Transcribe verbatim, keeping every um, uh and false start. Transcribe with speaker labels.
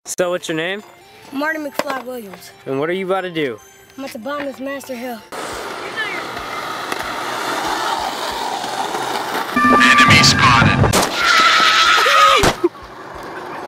Speaker 1: So what's your name?
Speaker 2: Marty McFly Williams.
Speaker 1: And what are you about to do?
Speaker 2: I'm about to bomb this Master Hill.